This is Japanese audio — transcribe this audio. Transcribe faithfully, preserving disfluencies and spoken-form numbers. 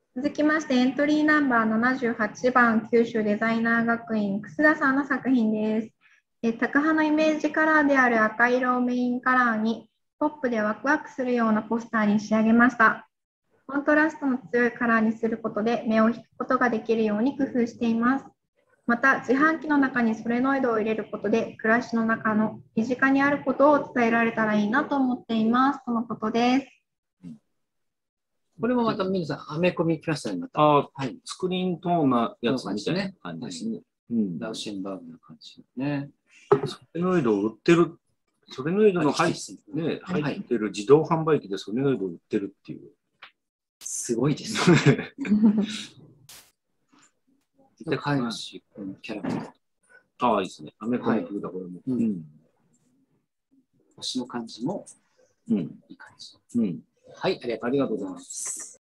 続きまして、エントリーナンバーななじゅうはちばん、九州デザイナー学院、楠田さんの作品です。えタカ派のイメージカラーである赤色をメインカラーに、ポップでワクワクするようなポスターに仕上げました。コントラストの強いカラーにすることで目を引くことができるように工夫しています。また、自販機の中にソレノイドを入れることで、暮らしの中の身近にあることを伝えられたらいいなと思っています。とのことです。 これもまた皆さん、アメコミキャスターになった。 あ、はい、スクリーントーンなやつみたいな感じですね。 ラウシェンバーグな感じね。 ソレノイドを売ってる、ソレノイドの入,、ね、入ってる自動販売機でソレノイドを売ってるっていう。 すごいですね。で、飼い主、このキャラクター。 ああ、いいですね。アメコミ風だ、これも。うん。 星の感じも、 うん、 いい感じ。 うん。 はい、ありがとうございます。